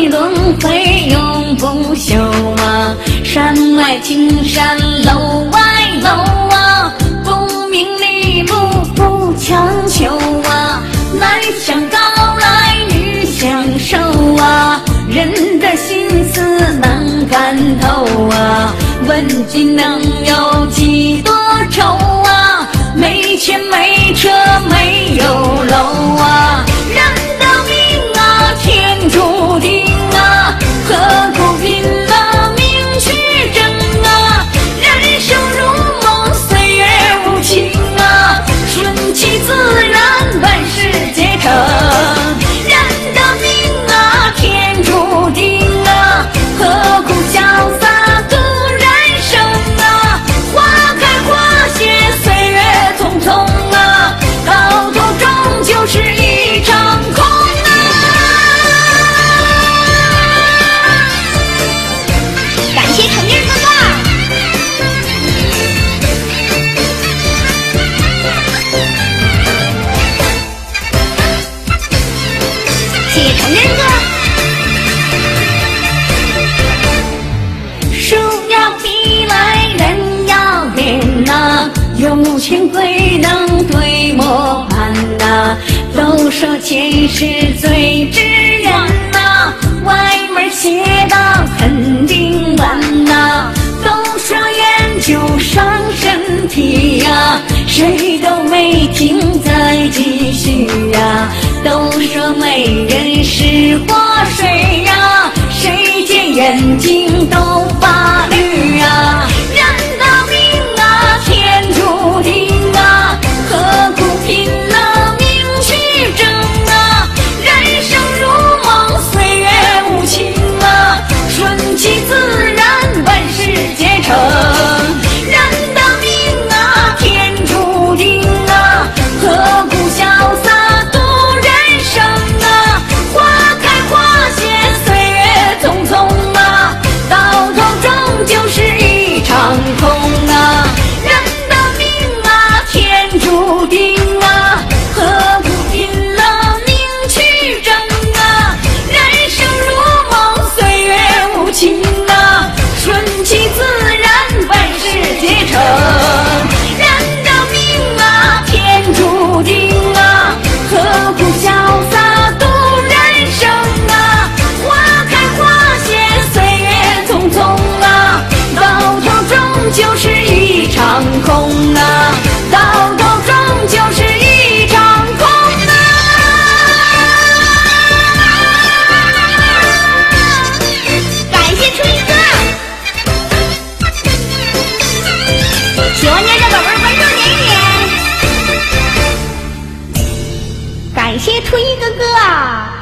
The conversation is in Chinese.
里轮回永不休啊，山外青山楼外楼啊，功名利禄不强求啊，男相高来女相瘦啊，人的心思难看透啊，问君能有几多愁啊，没钱没车没有楼啊，人的命啊天注定啊，何苦拼了命去争啊，人生如梦岁月无情啊，顺其自然万事皆成，人的命啊天注定啊，何苦潇洒度人生啊，花开花谢岁月匆匆啊，到头终究是一场空啊。 感谢成军哥哥，谢谢成军哥。 树要逼来人要脸呐，有钱贵能对磨盘呐，都说钱是最值钱呐，歪门邪道肯定完呐，都说烟酒伤身体呀，谁都没听再继续呀，都说美人是活水呀，谁见眼睛都发绿啊，人的命啊天注定啊，何苦拼了命去争啊，人生如梦岁月无情啊，顺其自然万事皆成，人的命啊天注定啊，何苦潇洒度人生啊，花开花谢岁月匆匆啊，到头终究是一场空啊，人的命啊天注定啊，何苦拼了命去争啊，人生如梦岁月无情啊，顺其自然万事皆成，人的命啊天注定啊，何苦潇洒度人生啊，花开花谢岁月匆匆啊，到头终究是一场空啊，到头终究是一场空啊。 感谢春雨哥，喜欢年的宝贝儿关注点一点。感谢春雨哥哥啊。